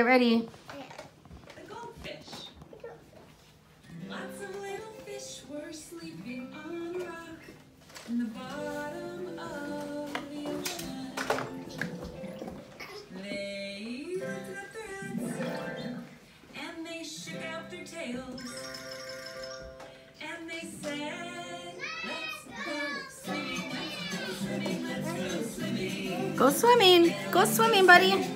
Get ready. The goldfish. Lots of little fish were sleeping on a rock in the bottom of the ocean. They lifted up their heads and they shook out their tails and they said, let's go swimming, let's go swimming, let's go swimming. Go swimming. Go swimming, buddy.